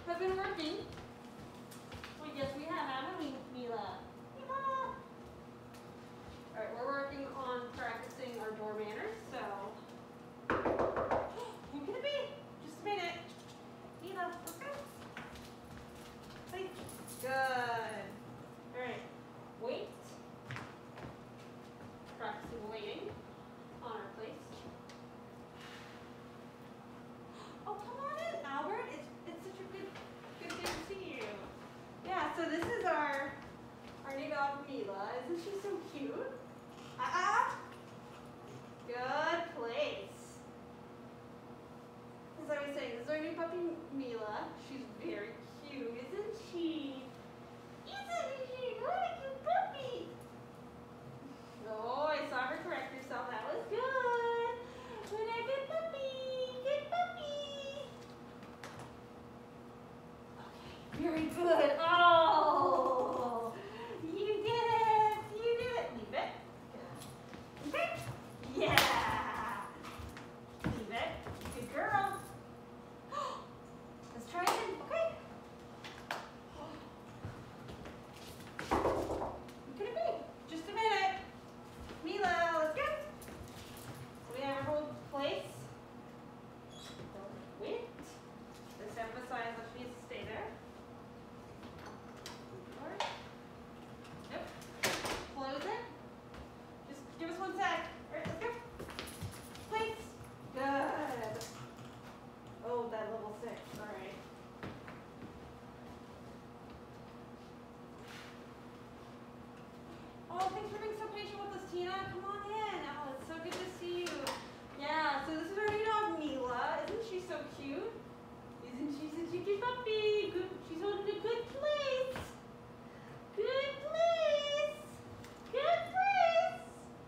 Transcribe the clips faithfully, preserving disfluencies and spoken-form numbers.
have been working. Well, yes, we have, haven't we, Milah? Milah! All right, we're working on practicing our door manners, so. Who can it be? Just a minute. Milah, let's go. Wait. Good. All right, wait. Practicing waiting on our place. Oh, come on in, Albert. It's it's such a good good day to see you. Yeah, so this is our our new dog Milah. Isn't she so cute? Ah, ah. Good place. As I was saying, this is our new puppy Milah. She's very cute, isn't she? Isn't she? What a cute puppy! Oh, I saw her correct herself. That was good. What a good puppy. Good puppy. Okay, very good. Oh, you did it. You did it. Leave it. Okay. Yeah. Leave it. Good girl. Let's try again. Okay. Who could it be? Just a minute. Milah, let's go. So we have our whole place. Wait. Let's emphasize that she needs to stay there. Yep. Close it. Just give us one sec. All right, let's go. Place. Good. Oh, that level six. All right. Oh, thanks for being so patient with us, Tina. Come on in. Oh, it's so good to see you. Yeah, so this is our new dog, Milah. Isn't she so cute? Isn't she such a cute puppy? Good. She's holding a good place. Good place. Good place.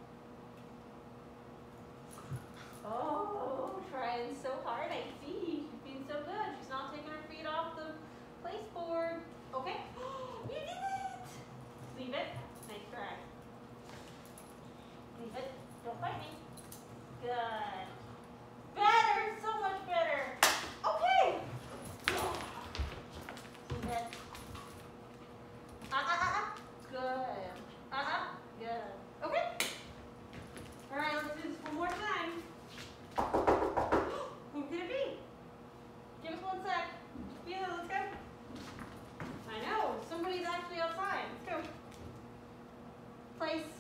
Oh, trying so hard. I see. She's being so good. She's not taking her feet off the place board. Okay. You did it. Leave it. Nice try. Leave it. Don't bite me. Good. Better. So much better. Okay. Leave it. Ah, ah, ah, ah. Good. Ah, ah. Good. Okay. All right, let's do this one more time. Who could it be? Give us one sec. Milah, let's go. I know. Somebody's actually outside. Let's go. Place.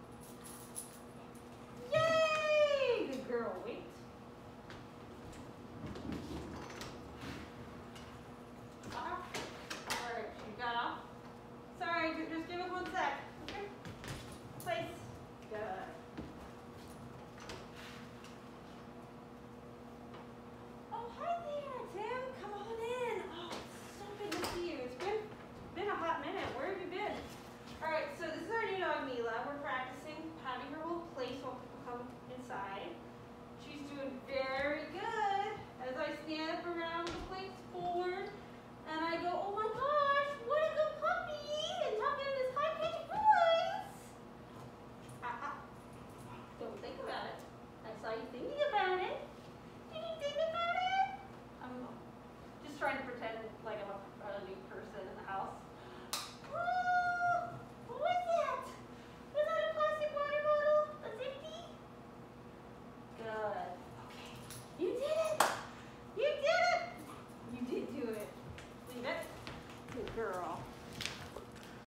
Yay! Good girl. Wait. Uh-huh. All right, she got off. Sorry, just give it one sec. Okay. Place. Good. Oh, hi there, Tim. Come on in. Oh, it's so good to see you. It's been been a hot minute. Where have you been? All right, so this is our new dog, Milah. We're practicing having her whole place while people come inside. She's doing very good. As I stand up around the place board, and I go, oh my gosh, what a good puppy! And talking in this high-pitched voice. Ah, ah. Don't think about it. I saw you thinking about it. Did you think about it? I'm just trying to pretend